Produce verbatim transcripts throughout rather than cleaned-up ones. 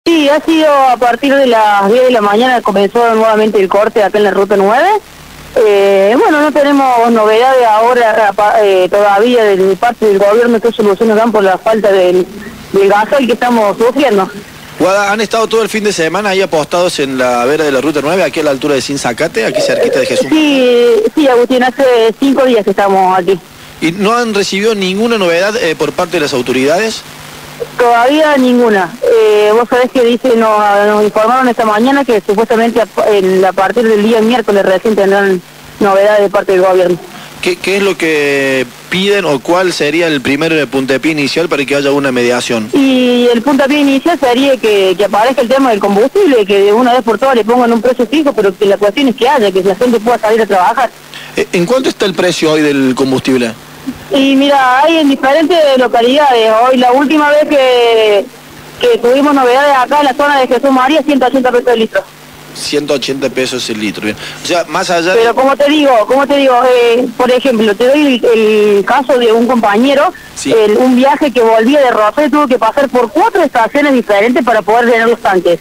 Sí, ha sido a partir de las diez de la mañana, comenzó nuevamente el corte acá en la ruta nueve. Eh, bueno, no tenemos novedades ahora eh, todavía de parte del gobierno que soluciones dan por la falta del, del gasoil que estamos sufriendo. Guada, ¿han estado todo el fin de semana ahí apostados en la vera de la ruta nueve, aquí a la altura de Sinzacate, aquí cerquita de Jesús? Sí, sí, Agustín, hace cinco días que estamos aquí. ¿Y no han recibido ninguna novedad eh, por parte de las autoridades? Todavía ninguna. Eh, vos sabés que dice, nos, nos informaron esta mañana que supuestamente a, el, a partir del día miércoles recién tendrán novedades de parte del gobierno. ¿Qué, qué es lo que piden o cuál sería el primer puntapié inicial para que haya una mediación? Y el puntapié inicial sería que, que aparezca el tema del combustible, que de una vez por todas le pongan un precio fijo, pero que la cuestión es que haya, que la gente pueda salir a trabajar. ¿En cuánto está el precio hoy del combustible? Y mira, hay en diferentes localidades. Hoy la última vez que, que tuvimos novedades acá en la zona de Jesús María, ciento ochenta pesos el litro. ciento ochenta pesos el litro, bien. O sea, más allá Pero de... como te digo, como te digo, eh, por ejemplo, te doy el, el caso de un compañero, sí. el, un viaje que volvía de Rosario, tuvo que pasar por cuatro estaciones diferentes para poder llenar los tanques.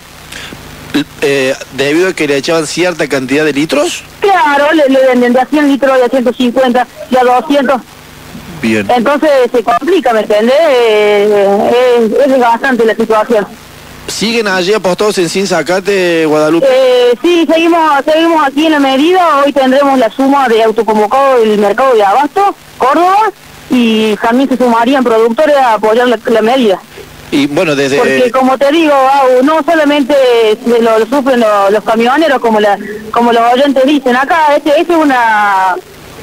Eh, ¿Debido a que le echaban cierta cantidad de litros? Claro, le, le venden de a cien litros, de a ciento cincuenta, de a doscientos. Bien. Entonces se complica, ¿me entendés? Eh, es, es desgastante la situación. ¿Siguen allí apostados en Sinzacate, Guadalupe? Eh, sí, seguimos seguimos aquí en la medida. Hoy tendremos la suma de autoconvocado del mercado de Abasto, Córdoba, y también se sumarían productores a apoyar la, la medida. Y bueno, desde... Porque como te digo, no solamente lo, lo sufren los, los camioneros, como la como los oyentes dicen acá, este, este es una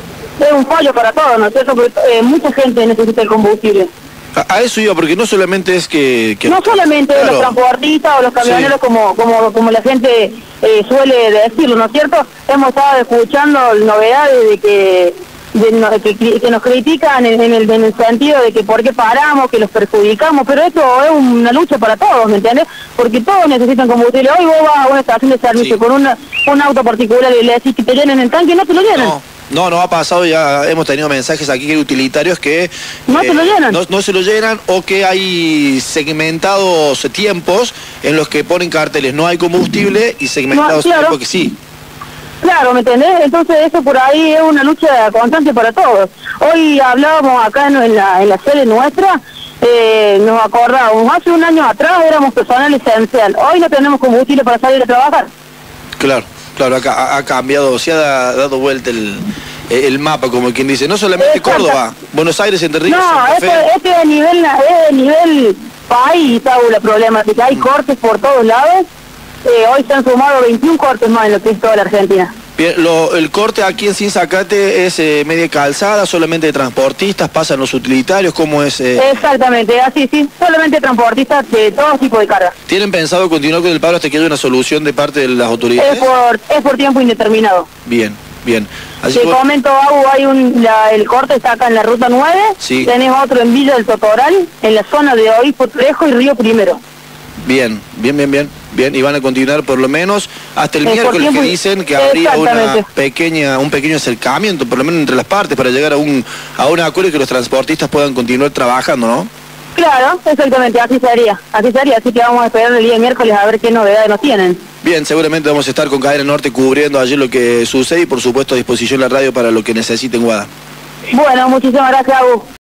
es un fallo para todos, ¿no es cierto? Porque eh, mucha gente necesita el combustible. A, a eso iba, porque no solamente es que... que no solamente claro. los transportistas o los camioneros, sí. como, como, como la gente eh, suele decirlo, ¿no es cierto? Hemos estado escuchando novedades de que de no, que, que nos critican en, en, el, en el sentido de que por qué paramos, que los perjudicamos, pero esto es una lucha para todos, ¿me entiendes? Porque todos necesitan combustible. Hoy vos vas a una estación de servicio sí. con una, un auto particular y le decís que te llenen el tanque y no te lo llenan. No. No, no ha pasado, ya hemos tenido mensajes aquí que utilitarios que... No eh, se lo llenan. No, no se lo llenan, o que hay segmentados tiempos en los que ponen carteles, no hay combustible, y segmentados no, claro. tiempos que sí. Claro, ¿me entendés? Entonces eso por ahí es una lucha constante para todos. Hoy hablábamos acá en la, en la sede nuestra, eh, nos acordábamos, hace un año atrás éramos personal esencial, hoy no tenemos combustible para salir a trabajar. Claro. Claro, acá ha cambiado, se ha dado vuelta el, el mapa, como quien dice, no solamente Exacto. Córdoba, Buenos Aires, Entre Ríos, no, este, este es a nivel, es a nivel país, ¿sabes? La problemática, hay mm. cortes por todos lados, eh, hoy se han sumado veintiún cortes más en lo que es toda la Argentina. Bien, lo, el corte aquí en Sinzacate es eh, media calzada, solamente de transportistas, pasan los utilitarios, ¿cómo es? Eh? Exactamente, así sí, solamente transportistas de todo tipo de carga. ¿Tienen pensado continuar con el paro hasta que haya una solución de parte de las autoridades? Es por, es por tiempo indeterminado. Bien, bien. Así Te por... comento, Agu, hay un, la, el corte está acá en la ruta nueve, sí. Tenés otro en Villa del Totoral, en la zona de Obispo Trejo y Río Primero. Bien, bien, bien, bien, bien, y van a continuar por lo menos hasta el es miércoles que dicen que habría una pequeña, un pequeño acercamiento, por lo menos entre las partes, para llegar a un a un acuerdo y que los transportistas puedan continuar trabajando, ¿no? Claro, exactamente, así sería, así sería, así que vamos a esperar el día miércoles a ver qué novedades nos tienen. Bien, seguramente vamos a estar con Cadena Norte cubriendo allí lo que sucede y por supuesto a disposición la radio para lo que necesiten, Guada. Bueno, muchísimas gracias, Agu.